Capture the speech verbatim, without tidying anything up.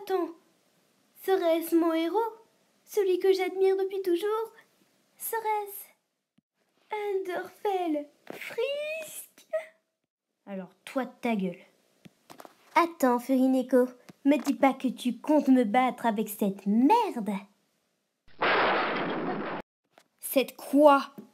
Attends, serait-ce mon héros? Celui que j'admire depuis toujours? Serait-ce Underfell Frisk? Alors toi ta gueule. Attends, Furineko, me dis pas que tu comptes me battre avec cette merde. Cette quoi?